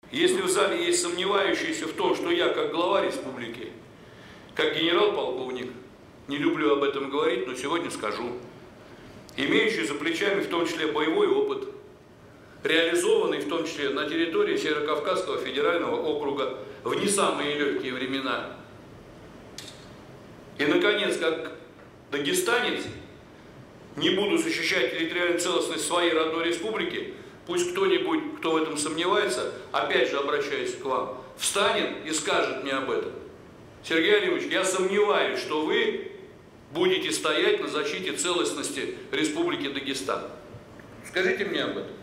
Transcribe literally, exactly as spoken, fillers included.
Если в зале есть сомневающиеся в том, что я, как глава республики, как генерал-полковник, не люблю об этом говорить, но сегодня скажу, имеющий за плечами в том числе боевой опыт, реализованный в том числе на территории Северокавказского федерального округа в не самые легкие времена. И, наконец, как дагестанец, не буду защищать территориальную целостность своей родной республики, пусть кто-нибудь, кто в этом сомневается, опять же обращаюсь к вам, встанет и скажет мне об этом. Сергей Олегович, я сомневаюсь, что вы будете стоять на защите целостности Республики Дагестан. Скажите мне об этом.